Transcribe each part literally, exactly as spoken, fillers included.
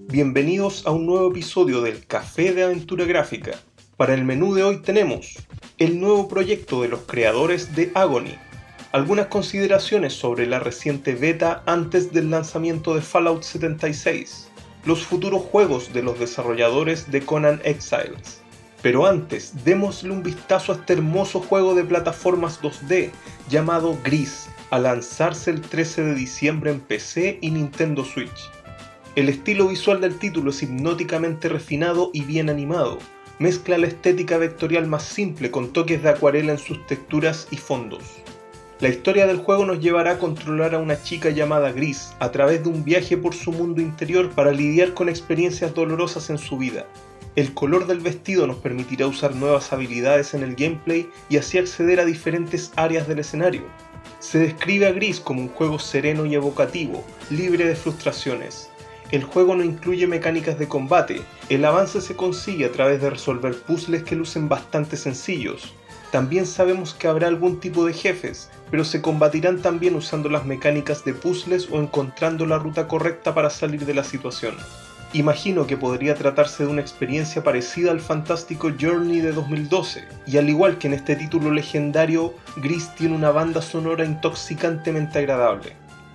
Bienvenidos a un nuevo episodio del Café de Aventura Gráfica. Para el menú de hoy tenemos el nuevo proyecto de los creadores de Agony, algunas consideraciones sobre la reciente beta antes del lanzamiento de Fallout setenta y seis, los futuros juegos de los desarrolladores de Conan Exiles. Pero antes, démosle un vistazo a este hermoso juego de plataformas dos D llamado Gris, a lanzarse el trece de diciembre en P C y Nintendo Switch. El estilo visual del título es hipnóticamente refinado y bien animado. Mezcla la estética vectorial más simple con toques de acuarela en sus texturas y fondos. La historia del juego nos llevará a controlar a una chica llamada Gris a través de un viaje por su mundo interior para lidiar con experiencias dolorosas en su vida. El color del vestido nos permitirá usar nuevas habilidades en el gameplay y así acceder a diferentes áreas del escenario. Se describe a Gris como un juego sereno y evocativo, libre de frustraciones. El juego no incluye mecánicas de combate, el avance se consigue a través de resolver puzzles que lucen bastante sencillos. También sabemos que habrá algún tipo de jefes, pero se combatirán también usando las mecánicas de puzzles o encontrando la ruta correcta para salir de la situación. Imagino que podría tratarse de una experiencia parecida al fantástico Journey de dos mil doce, y al igual que en este título legendario, Gris tiene una banda sonora intoxicantemente agradable.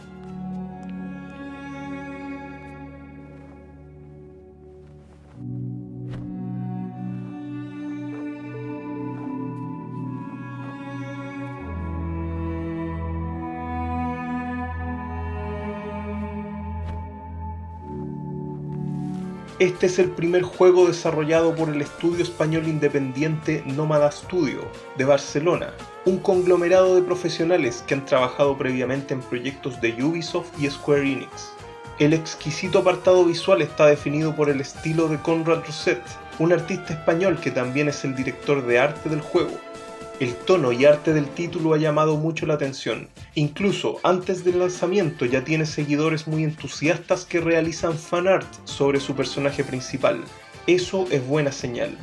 Este es el primer juego desarrollado por el estudio español independiente Nómada Studio, de Barcelona, un conglomerado de profesionales que han trabajado previamente en proyectos de Ubisoft y Square Enix. El exquisito apartado visual está definido por el estilo de Conrad Roset, un artista español que también es el director de arte del juego. El tono y arte del título ha llamado mucho la atención. Incluso antes del lanzamiento ya tiene seguidores muy entusiastas que realizan fanart sobre su personaje principal. Eso es buena señal.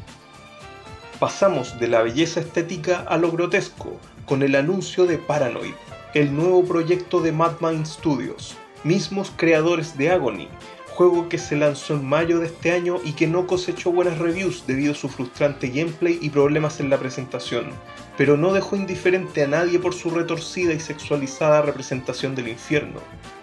Pasamos de la belleza estética a lo grotesco, con el anuncio de Paranoid, el nuevo proyecto de Madmind Studios, mismos creadores de Agony, juego que se lanzó en mayo de este año y que no cosechó buenas reviews debido a su frustrante gameplay y problemas en la presentación, pero no dejó indiferente a nadie por su retorcida y sexualizada representación del infierno.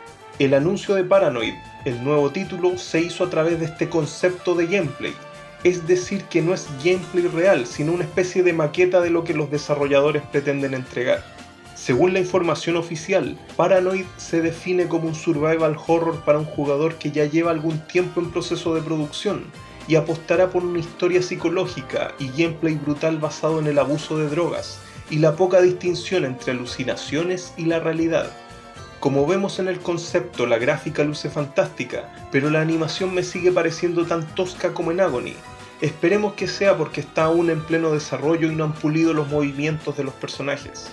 El anuncio de Paranoid, el nuevo título, se hizo a través de este concepto de gameplay, es decir que no es gameplay real, sino una especie de maqueta de lo que los desarrolladores pretenden entregar. Según la información oficial, Paranoid se define como un survival horror para un jugador que ya lleva algún tiempo en proceso de producción y apostará por una historia psicológica y gameplay brutal basado en el abuso de drogas y la poca distinción entre alucinaciones y la realidad. Como vemos en el concepto, la gráfica luce fantástica, pero la animación me sigue pareciendo tan tosca como en Agony. Esperemos que sea porque está aún en pleno desarrollo y no han pulido los movimientos de los personajes.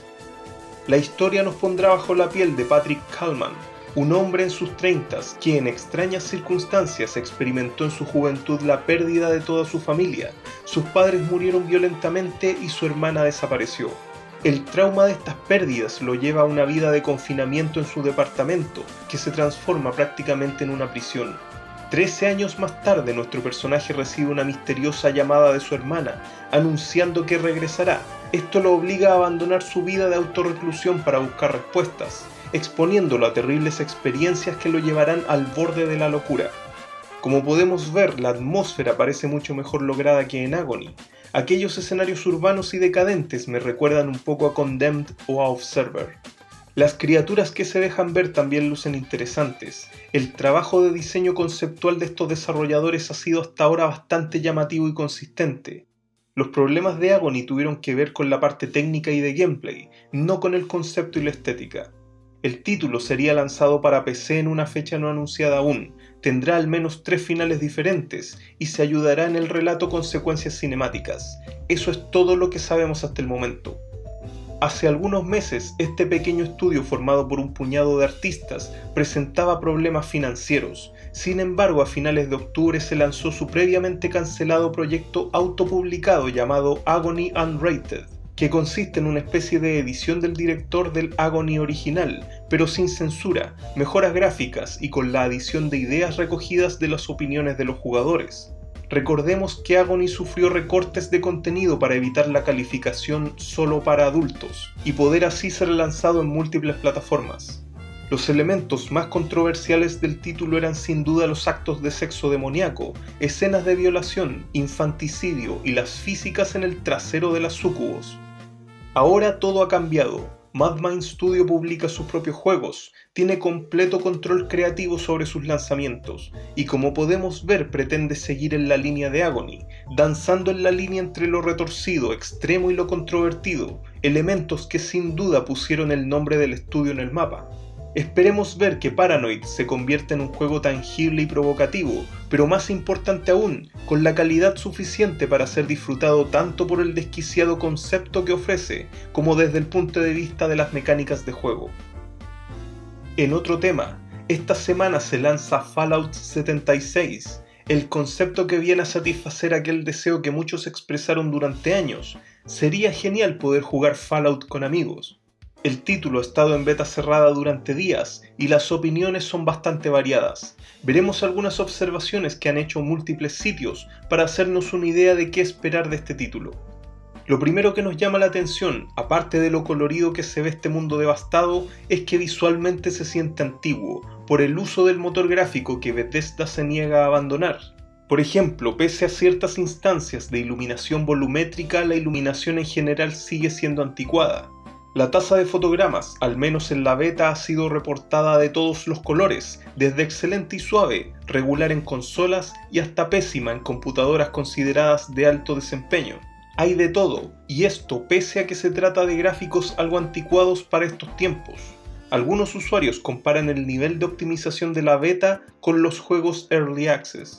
La historia nos pondrá bajo la piel de Patrick Kallman, un hombre en sus treintas que en extrañas circunstancias experimentó en su juventud la pérdida de toda su familia. Sus padres murieron violentamente y su hermana desapareció. El trauma de estas pérdidas lo lleva a una vida de confinamiento en su departamento, que se transforma prácticamente en una prisión. Trece años más tarde, nuestro personaje recibe una misteriosa llamada de su hermana, anunciando que regresará. Esto lo obliga a abandonar su vida de autorreclusión para buscar respuestas, exponiéndolo a terribles experiencias que lo llevarán al borde de la locura. Como podemos ver, la atmósfera parece mucho mejor lograda que en Agony. Aquellos escenarios urbanos y decadentes me recuerdan un poco a Condemned o a Observer. Las criaturas que se dejan ver también lucen interesantes. El trabajo de diseño conceptual de estos desarrolladores ha sido hasta ahora bastante llamativo y consistente. Los problemas de Agony tuvieron que ver con la parte técnica y de gameplay, no con el concepto y la estética. El título sería lanzado para P C en una fecha no anunciada aún, tendrá al menos tres finales diferentes y se ayudará en el relato con secuencias cinemáticas. Eso es todo lo que sabemos hasta el momento. Hace algunos meses, este pequeño estudio formado por un puñado de artistas presentaba problemas financieros. Sin embargo, a finales de octubre se lanzó su previamente cancelado proyecto autopublicado llamado Agony Unrated, que consiste en una especie de edición del director del Agony original, pero sin censura, mejoras gráficas y con la adición de ideas recogidas de las opiniones de los jugadores. Recordemos que Agony sufrió recortes de contenido para evitar la calificación solo para adultos y poder así ser lanzado en múltiples plataformas. Los elementos más controversiales del título eran sin duda los actos de sexo demoníaco, escenas de violación, infanticidio y las físicas en el trasero de las súcubos. Ahora todo ha cambiado. Madmind Studio publica sus propios juegos, tiene completo control creativo sobre sus lanzamientos, y como podemos ver pretende seguir en la línea de Agony, danzando en la línea entre lo retorcido, extremo y lo controvertido, elementos que sin duda pusieron el nombre del estudio en el mapa. Esperemos ver que Paranoid se convierta en un juego tangible y provocativo, pero más importante aún, con la calidad suficiente para ser disfrutado tanto por el desquiciado concepto que ofrece, como desde el punto de vista de las mecánicas de juego. En otro tema, esta semana se lanza Fallout setenta y seis, el concepto que viene a satisfacer aquel deseo que muchos expresaron durante años. Sería genial poder jugar Fallout con amigos. El título ha estado en beta cerrada durante días y las opiniones son bastante variadas. Veremos algunas observaciones que han hecho múltiples sitios para hacernos una idea de qué esperar de este título. Lo primero que nos llama la atención, aparte de lo colorido que se ve este mundo devastado, es que visualmente se siente antiguo, por el uso del motor gráfico que Bethesda se niega a abandonar. Por ejemplo, pese a ciertas instancias de iluminación volumétrica, la iluminación en general sigue siendo anticuada. La tasa de fotogramas, al menos en la beta, ha sido reportada de todos los colores, desde excelente y suave, regular en consolas y hasta pésima en computadoras consideradas de alto desempeño. Hay de todo, y esto pese a que se trata de gráficos algo anticuados para estos tiempos. Algunos usuarios comparan el nivel de optimización de la beta con los juegos Early Access.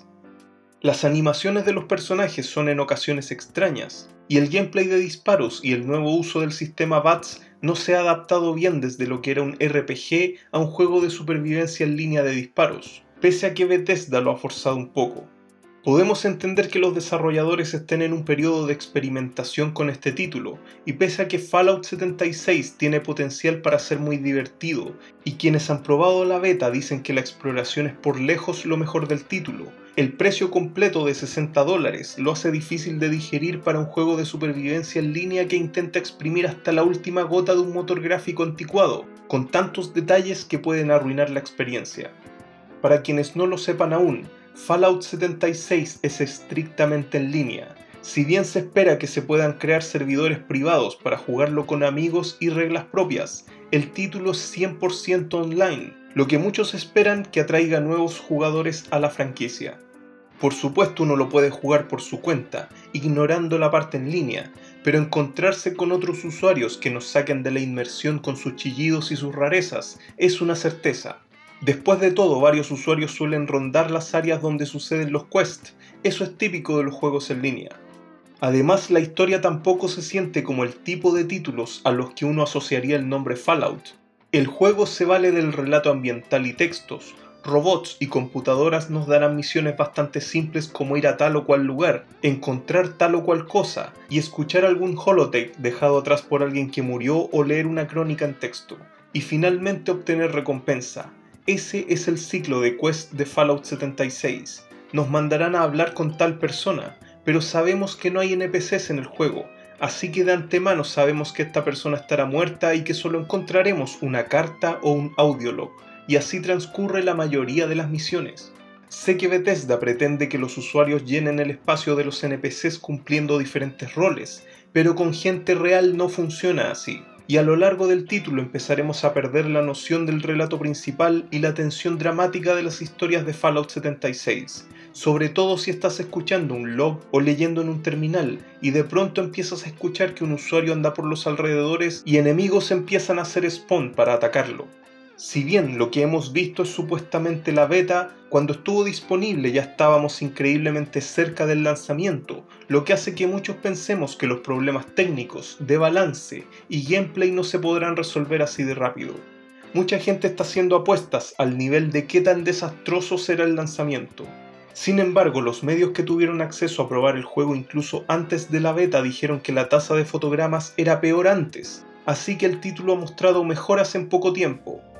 Las animaciones de los personajes son en ocasiones extrañas, y el gameplay de disparos y el nuevo uso del sistema B A T S no se ha adaptado bien desde lo que era un R P G a un juego de supervivencia en línea de disparos, pese a que Bethesda lo ha forzado un poco. Podemos entender que los desarrolladores estén en un periodo de experimentación con este título, y pese a que Fallout setenta y seis tiene potencial para ser muy divertido, y quienes han probado la beta dicen que la exploración es por lejos lo mejor del título, el precio completo de sesenta dólares lo hace difícil de digerir para un juego de supervivencia en línea que intenta exprimir hasta la última gota de un motor gráfico anticuado, con tantos detalles que pueden arruinar la experiencia. Para quienes no lo sepan aún, Fallout setenta y seis es estrictamente en línea. Si bien se espera que se puedan crear servidores privados para jugarlo con amigos y reglas propias, el título es cien por ciento online, lo que muchos esperan que atraiga nuevos jugadores a la franquicia. Por supuesto uno lo puede jugar por su cuenta, ignorando la parte en línea, pero encontrarse con otros usuarios que nos saquen de la inmersión con sus chillidos y sus rarezas es una certeza. Después de todo, varios usuarios suelen rondar las áreas donde suceden los quests, eso es típico de los juegos en línea. Además, la historia tampoco se siente como el tipo de títulos a los que uno asociaría el nombre Fallout. El juego se vale del relato ambiental y textos. Robots y computadoras nos darán misiones bastante simples como ir a tal o cual lugar, encontrar tal o cual cosa y escuchar algún holotape dejado atrás por alguien que murió o leer una crónica en texto, y finalmente obtener recompensa. Ese es el ciclo de quest de Fallout setenta y seis. Nos mandarán a hablar con tal persona, pero sabemos que no hay N P Cs en el juego, así que de antemano sabemos que esta persona estará muerta y que solo encontraremos una carta o un audiolog, y así transcurre la mayoría de las misiones. Sé que Bethesda pretende que los usuarios llenen el espacio de los N P Cs cumpliendo diferentes roles, pero con gente real no funciona así. Y a lo largo del título empezaremos a perder la noción del relato principal y la tensión dramática de las historias de Fallout setenta y seis, sobre todo si estás escuchando un log o leyendo en un terminal y de pronto empiezas a escuchar que un usuario anda por los alrededores y enemigos empiezan a hacer spawn para atacarlo. Si bien lo que hemos visto es supuestamente la beta, cuando estuvo disponible ya estábamos increíblemente cerca del lanzamiento, lo que hace que muchos pensemos que los problemas técnicos, de balance y gameplay no se podrán resolver así de rápido. Mucha gente está haciendo apuestas al nivel de qué tan desastroso será el lanzamiento. Sin embargo, los medios que tuvieron acceso a probar el juego incluso antes de la beta dijeron que la tasa de fotogramas era peor antes, así que el título ha mostrado mejoras en poco tiempo.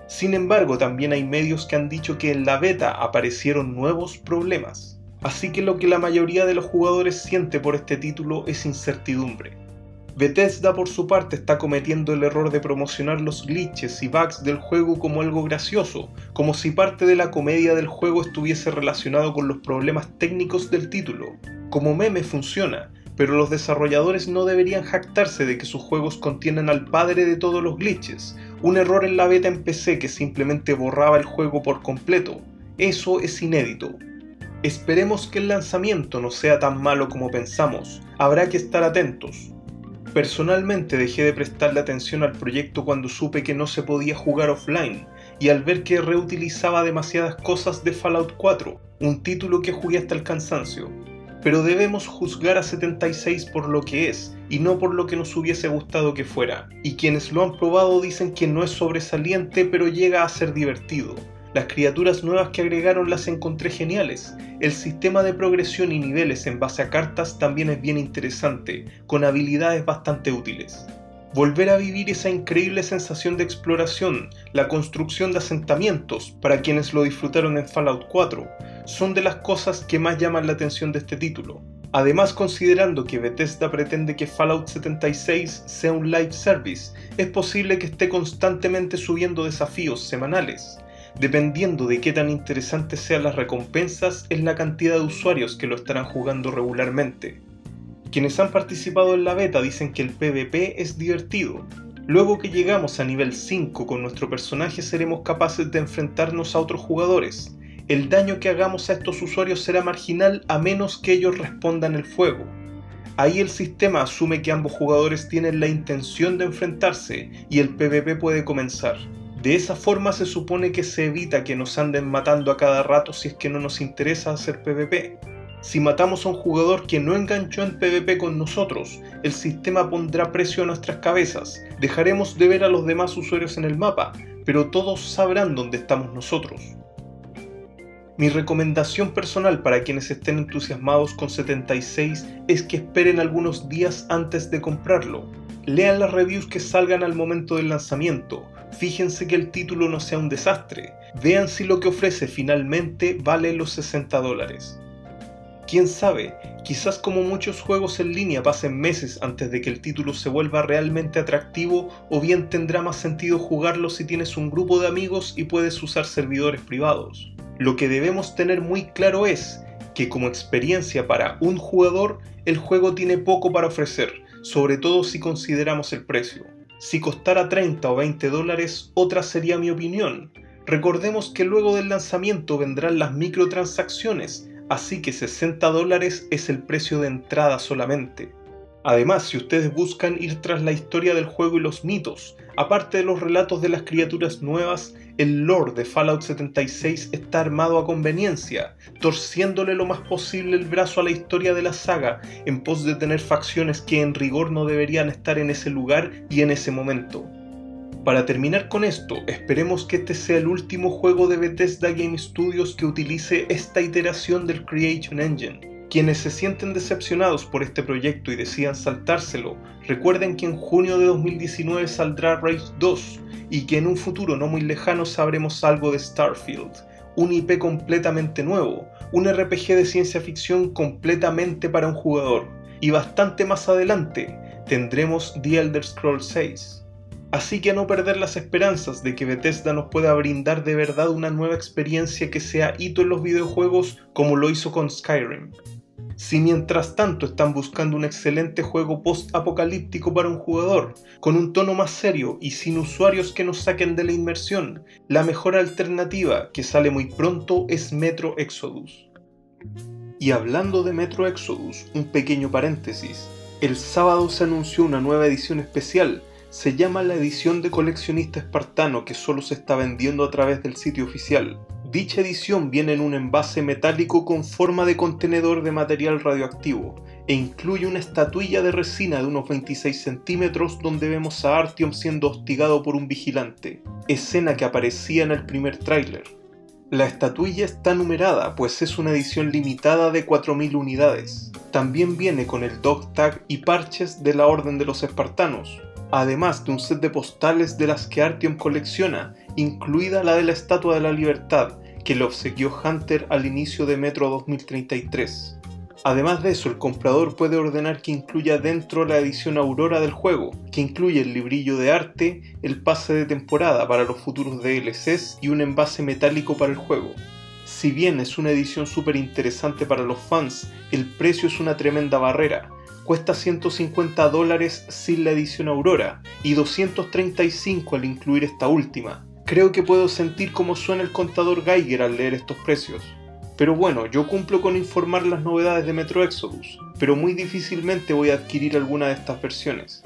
Sin embargo, también hay medios que han dicho que en la beta aparecieron nuevos problemas. Así que lo que la mayoría de los jugadores siente por este título es incertidumbre. Bethesda por su parte está cometiendo el error de promocionar los glitches y bugs del juego como algo gracioso, como si parte de la comedia del juego estuviese relacionado con los problemas técnicos del título. Como meme funciona, pero los desarrolladores no deberían jactarse de que sus juegos contienen al padre de todos los glitches, un error en la beta en P C que simplemente borraba el juego por completo. Eso es inédito. Esperemos que el lanzamiento no sea tan malo como pensamos, habrá que estar atentos. Personalmente dejé de prestarle atención al proyecto cuando supe que no se podía jugar offline, y al ver que reutilizaba demasiadas cosas de Fallout cuatro, un título que jugué hasta el cansancio. Pero debemos juzgar a setenta y seis por lo que es, y no por lo que nos hubiese gustado que fuera, y quienes lo han probado dicen que no es sobresaliente pero llega a ser divertido. Las criaturas nuevas que agregaron las encontré geniales. El sistema de progresión y niveles en base a cartas también es bien interesante, con habilidades bastante útiles. Volver a vivir esa increíble sensación de exploración, la construcción de asentamientos, para quienes lo disfrutaron en Fallout cuatro, son de las cosas que más llaman la atención de este título. Además, considerando que Bethesda pretende que Fallout setenta y seis sea un live service, es posible que esté constantemente subiendo desafíos semanales. Dependiendo de qué tan interesantes sean las recompensas, es la cantidad de usuarios que lo estarán jugando regularmente. Quienes han participado en la beta dicen que el PvP es divertido. Luego que llegamos a nivel cinco con nuestro personaje seremos capaces de enfrentarnos a otros jugadores. El daño que hagamos a estos usuarios será marginal a menos que ellos respondan el fuego. Ahí el sistema asume que ambos jugadores tienen la intención de enfrentarse y el PvP puede comenzar. De esa forma se supone que se evita que nos anden matando a cada rato si es que no nos interesa hacer PvP. Si matamos a un jugador que no enganchó en PvP con nosotros, el sistema pondrá precio a nuestras cabezas, dejaremos de ver a los demás usuarios en el mapa, pero todos sabrán dónde estamos nosotros. Mi recomendación personal para quienes estén entusiasmados con setenta y seis es que esperen algunos días antes de comprarlo. Lean las reviews que salgan al momento del lanzamiento, fíjense que el título no sea un desastre, vean si lo que ofrece finalmente vale los sesenta dólares. Quién sabe, quizás como muchos juegos en línea pasen meses antes de que el título se vuelva realmente atractivo, o bien tendrá más sentido jugarlo si tienes un grupo de amigos y puedes usar servidores privados. Lo que debemos tener muy claro es que como experiencia para un jugador, el juego tiene poco para ofrecer, sobre todo si consideramos el precio. Si costara treinta o veinte dólares, otra sería mi opinión. Recordemos que luego del lanzamiento vendrán las microtransacciones, así que sesenta dólares es el precio de entrada solamente. Además, si ustedes buscan ir tras la historia del juego y los mitos, aparte de los relatos de las criaturas nuevas, el lore de Fallout setenta y seis está armado a conveniencia, torciéndole lo más posible el brazo a la historia de la saga, en pos de tener facciones que en rigor no deberían estar en ese lugar y en ese momento. Para terminar con esto, esperemos que este sea el último juego de Bethesda Game Studios que utilice esta iteración del Creation Engine. Quienes se sienten decepcionados por este proyecto y decidan saltárselo, recuerden que en junio de dos mil diecinueve saldrá Rage dos y que en un futuro no muy lejano sabremos algo de Starfield, un I P completamente nuevo, un R P G de ciencia ficción completamente para un jugador, y bastante más adelante tendremos The Elder Scrolls seis. Así que a no perder las esperanzas de que Bethesda nos pueda brindar de verdad una nueva experiencia que sea hito en los videojuegos como lo hizo con Skyrim. Si mientras tanto están buscando un excelente juego post-apocalíptico para un jugador, con un tono más serio y sin usuarios que nos saquen de la inmersión, la mejor alternativa, que sale muy pronto, es Metro Exodus. Y hablando de Metro Exodus, un pequeño paréntesis. El sábado se anunció una nueva edición especial. Se llama la edición de coleccionista espartano, que solo se está vendiendo a través del sitio oficial. Dicha edición viene en un envase metálico con forma de contenedor de material radioactivo e incluye una estatuilla de resina de unos veintiséis centímetros donde vemos a Artyom siendo hostigado por un vigilante, escena que aparecía en el primer tráiler. La estatuilla está numerada, pues es una edición limitada de cuatro mil unidades. También viene con el dog tag y parches de la Orden de los Espartanos. además de un set de postales de las que Artyom colecciona, incluida la de la Estatua de la Libertad, que le obsequió Hunter al inicio de Metro dos mil treinta y tres. Además de eso, el comprador puede ordenar que incluya dentro la edición Aurora del juego, que incluye el librillo de arte, el pase de temporada para los futuros D L Cs y un envase metálico para el juego. Si bien es una edición súper interesante para los fans, el precio es una tremenda barrera. Cuesta ciento cincuenta dólares sin la edición Aurora y doscientos treinta y cinco al incluir esta última. Creo que puedo sentir cómo suena el contador Geiger al leer estos precios. Pero bueno, yo cumplo con informar las novedades de Metro Exodus, pero muy difícilmente voy a adquirir alguna de estas versiones.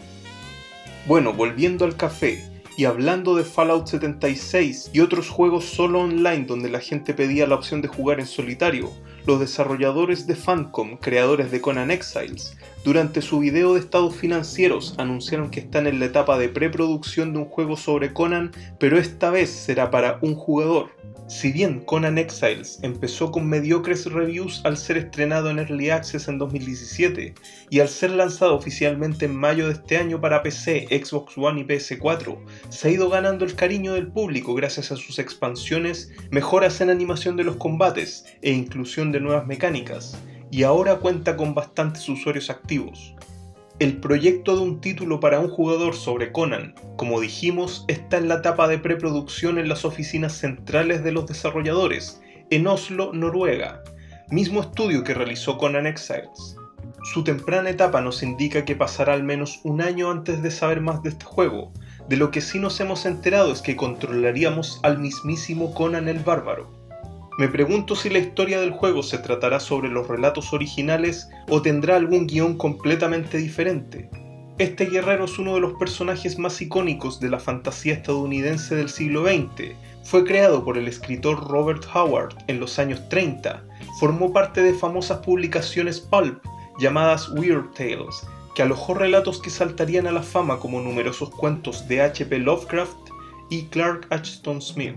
Bueno, volviendo al café, y hablando de Fallout setenta y seis y otros juegos solo online donde la gente pedía la opción de jugar en solitario, los desarrolladores de Funcom, creadores de Conan Exiles, durante su video de estados financieros anunciaron que están en la etapa de preproducción de un juego sobre Conan, pero esta vez será para un jugador. Si bien Conan Exiles empezó con mediocres reviews al ser estrenado en Early Access en dos mil diecisiete y al ser lanzado oficialmente en mayo de este año para P C, Xbox One y P S cuatro, se ha ido ganando el cariño del público gracias a sus expansiones, mejoras en animación de los combates e inclusión de nuevas mecánicas, y ahora cuenta con bastantes usuarios activos. El proyecto de un título para un jugador sobre Conan, como dijimos, está en la etapa de preproducción en las oficinas centrales de los desarrolladores, en Oslo, Noruega, mismo estudio que realizó Conan Exiles. Su temprana etapa nos indica que pasará al menos un año antes de saber más de este juego. De lo que sí nos hemos enterado es que controlaríamos al mismísimo Conan el Bárbaro. Me pregunto si la historia del juego se tratará sobre los relatos originales o tendrá algún guión completamente diferente. Este guerrero es uno de los personajes más icónicos de la fantasía estadounidense del siglo veinte. Fue creado por el escritor Robert Howard en los años treinta. Formó parte de famosas publicaciones pulp llamadas Weird Tales, que alojó relatos que saltarían a la fama como numerosos cuentos de H P Lovecraft y Clark Ashton Smith.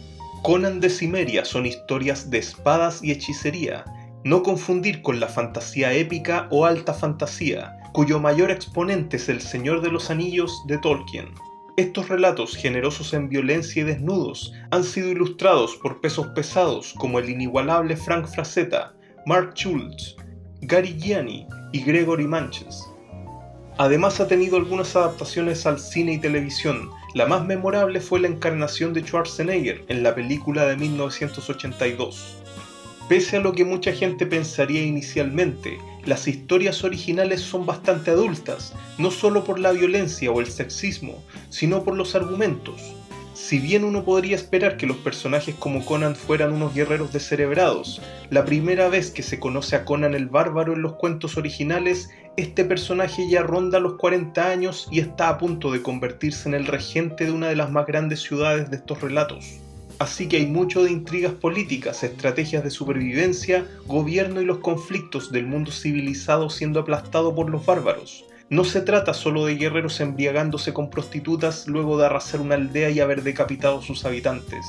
Conan de Cimmeria son historias de espadas y hechicería, no confundir con la fantasía épica o alta fantasía, cuyo mayor exponente es el Señor de los Anillos de Tolkien. Estos relatos, generosos en violencia y desnudos, han sido ilustrados por pesos pesados como el inigualable Frank Frazetta, Mark Schultz, Gary Gianni y Gregory Manches. Además ha tenido algunas adaptaciones al cine y televisión. La más memorable fue la encarnación de Schwarzenegger en la película de mil novecientos ochenta y dos. Pese a lo que mucha gente pensaría inicialmente, las historias originales son bastante adultas, no solo por la violencia o el sexismo, sino por los argumentos. Si bien uno podría esperar que los personajes como Conan fueran unos guerreros descerebrados, la primera vez que se conoce a Conan el Bárbaro en los cuentos originales, este personaje ya ronda los cuarenta años y está a punto de convertirse en el regente de una de las más grandes ciudades de estos relatos. Así que hay mucho de intrigas políticas, estrategias de supervivencia, gobierno y los conflictos del mundo civilizado siendo aplastado por los bárbaros. No se trata solo de guerreros embriagándose con prostitutas luego de arrasar una aldea y haber decapitado a sus habitantes.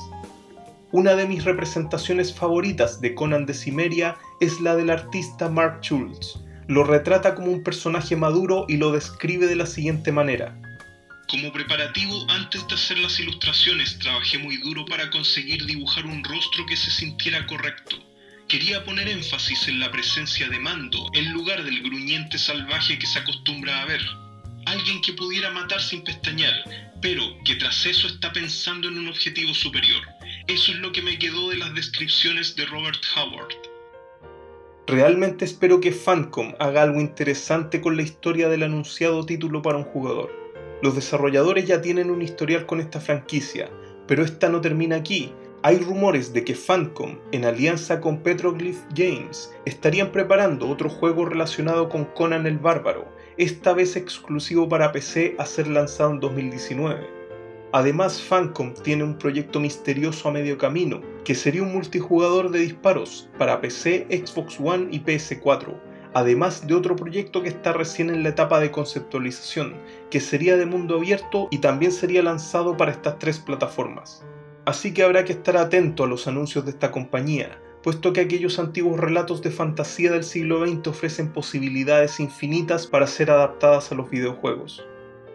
Una de mis representaciones favoritas de Conan de Cimmeria es la del artista Mark Schultz. Lo retrata como un personaje maduro y lo describe de la siguiente manera. Como preparativo, antes de hacer las ilustraciones, trabajé muy duro para conseguir dibujar un rostro que se sintiera correcto. Quería poner énfasis en la presencia de Mando, en lugar del gruñente salvaje que se acostumbra a ver. Alguien que pudiera matar sin pestañear, pero que tras eso está pensando en un objetivo superior. Eso es lo que me quedó de las descripciones de Robert Howard. Realmente espero que Funcom haga algo interesante con la historia del anunciado título para un jugador. Los desarrolladores ya tienen un historial con esta franquicia, pero esta no termina aquí. Hay rumores de que Funcom, en alianza con Petroglyph Games, estarían preparando otro juego relacionado con Conan el Bárbaro, esta vez exclusivo para P C a ser lanzado en dos mil diecinueve. Además, Funcom tiene un proyecto misterioso a medio camino, que sería un multijugador de disparos para P C, Xbox One y P S cuatro, además de otro proyecto que está recién en la etapa de conceptualización, que sería de mundo abierto y también sería lanzado para estas tres plataformas. Así que habrá que estar atento a los anuncios de esta compañía, puesto que aquellos antiguos relatos de fantasía del siglo veinte ofrecen posibilidades infinitas para ser adaptadas a los videojuegos.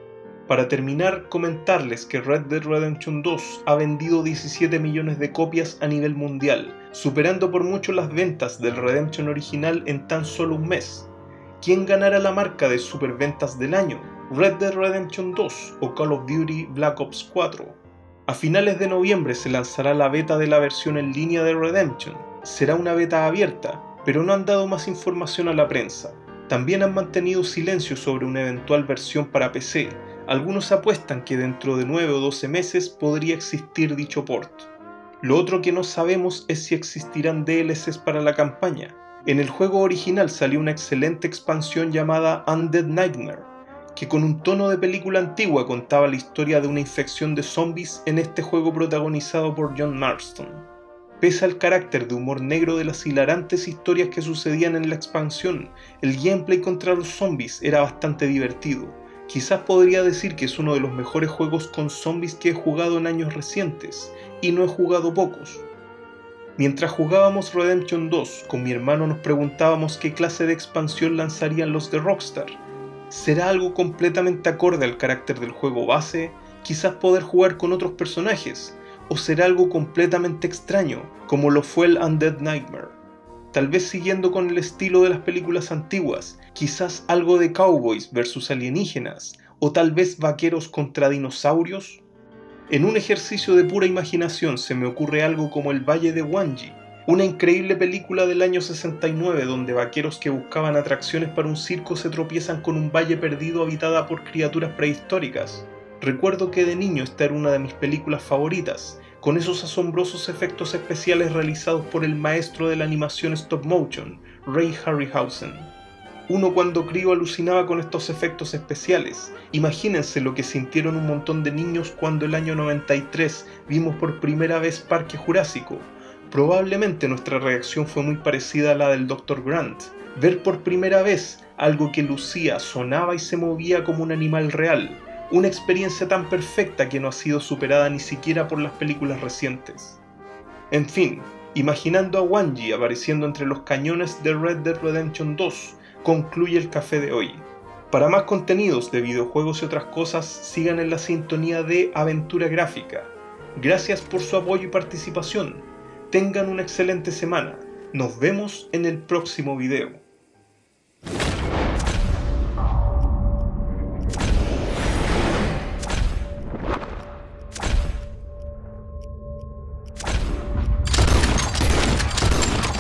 Para terminar, comentarles que Red Dead Redemption dos ha vendido diecisiete millones de copias a nivel mundial, superando por mucho las ventas del Redemption original en tan solo un mes. ¿Quién ganará la marca de superventas del año? ¿Red Dead Redemption dos o Call of Duty Black Ops cuatro? A finales de noviembre se lanzará la beta de la versión en línea de Redemption. Será una beta abierta, pero no han dado más información a la prensa. También han mantenido silencio sobre una eventual versión para P C. Algunos apuestan que dentro de nueve o doce meses podría existir dicho port. Lo otro que no sabemos es si existirán D L Cs para la campaña. En el juego original salió una excelente expansión llamada Undead Nightmare, que con un tono de película antigua contaba la historia de una infección de zombies en este juego protagonizado por John Marston. Pese al carácter de humor negro de las hilarantes historias que sucedían en la expansión, el gameplay contra los zombies era bastante divertido. Quizás podría decir que es uno de los mejores juegos con zombies que he jugado en años recientes, y no he jugado pocos. Mientras jugábamos Redemption dos, con mi hermano nos preguntábamos qué clase de expansión lanzarían los de Rockstar. ¿Será algo completamente acorde al carácter del juego base? ¿Quizás poder jugar con otros personajes? ¿O será algo completamente extraño, como lo fue el Undead Nightmare? Tal vez siguiendo con el estilo de las películas antiguas, quizás algo de cowboys versus alienígenas, o tal vez vaqueros contra dinosaurios. En un ejercicio de pura imaginación se me ocurre algo como El Valle de Wanji, una increíble película del año sesenta y nueve donde vaqueros que buscaban atracciones para un circo se tropiezan con un valle perdido habitada por criaturas prehistóricas. Recuerdo que de niño esta era una de mis películas favoritas, con esos asombrosos efectos especiales realizados por el maestro de la animación stop motion, Ray Harryhausen. Uno cuando crío alucinaba con estos efectos especiales. Imagínense lo que sintieron un montón de niños cuando el año noventa y tres vimos por primera vez Parque Jurásico. Probablemente nuestra reacción fue muy parecida a la del doctor Grant. Ver por primera vez algo que lucía, sonaba y se movía como un animal real. Una experiencia tan perfecta que no ha sido superada ni siquiera por las películas recientes. En fin, imaginando a Wanji apareciendo entre los cañones de Red Dead Redemption dos, concluye el café de hoy. Para más contenidos de videojuegos y otras cosas, sigan en la sintonía de Aventura Gráfica. Gracias por su apoyo y participación. Tengan una excelente semana. Nos vemos en el próximo video.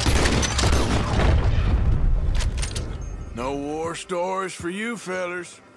No war stories for you fellers.